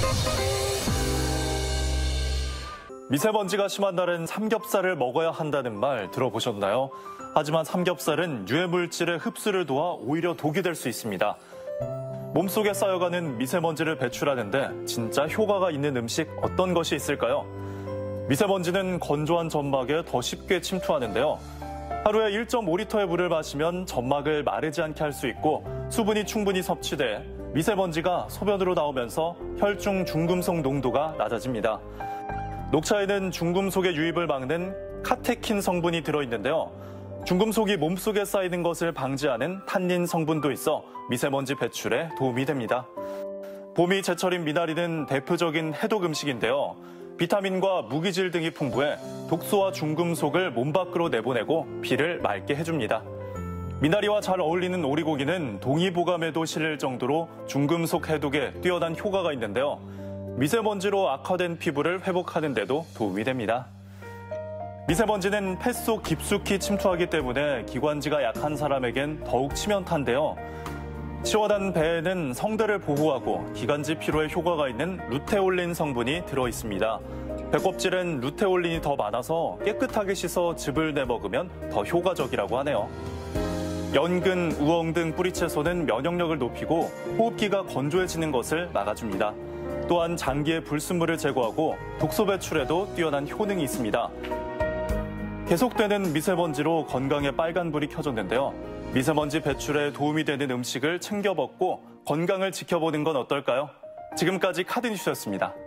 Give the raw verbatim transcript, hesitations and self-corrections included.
미세먼지가 심한 날엔 삼겹살을 먹어야 한다는 말 들어보셨나요? 하지만 삼겹살은 유해물질의 흡수를 도와 오히려 독이 될 수 있습니다. 몸속에 쌓여가는 미세먼지를 배출하는데 진짜 효과가 있는 음식 어떤 것이 있을까요? 미세먼지는 건조한 점막에 더 쉽게 침투하는데요. 하루에 일 점 오 리터의 물을 마시면 점막을 마르지 않게 할 수 있고 수분이 충분히 섭취돼 미세먼지가 소변으로 나오면서 혈중 중금속 농도가 낮아집니다. 녹차에는 중금속의 유입을 막는 카테킨 성분이 들어있는데요. 중금속이 몸속에 쌓이는 것을 방지하는 탄닌 성분도 있어 미세먼지 배출에 도움이 됩니다. 봄이 제철인 미나리는 대표적인 해독 음식인데요. 비타민과 무기질 등이 풍부해 독소와 중금속을 몸 밖으로 내보내고 피를 맑게 해줍니다. 미나리와 잘 어울리는 오리고기는 동의보감에도 실릴 정도로 중금속 해독에 뛰어난 효과가 있는데요. 미세먼지로 악화된 피부를 회복하는 데도 도움이 됩니다. 미세먼지는 폐 속 깊숙이 침투하기 때문에 기관지가 약한 사람에겐 더욱 치명타인데요. 시원한 배에는 성대를 보호하고 기관지 피로에 효과가 있는 루테올린 성분이 들어있습니다. 배껍질엔 루테올린이 더 많아서 깨끗하게 씻어 즙을 내먹으면 더 효과적이라고 하네요. 연근, 우엉 등 뿌리채소는 면역력을 높이고 호흡기가 건조해지는 것을 막아줍니다. 또한 장기의 불순물을 제거하고 독소 배출에도 뛰어난 효능이 있습니다. 계속되는 미세먼지로 건강에 빨간불이 켜졌는데요. 미세먼지 배출에 도움이 되는 음식을 챙겨 먹고 건강을 지켜보는 건 어떨까요? 지금까지 카드뉴스였습니다.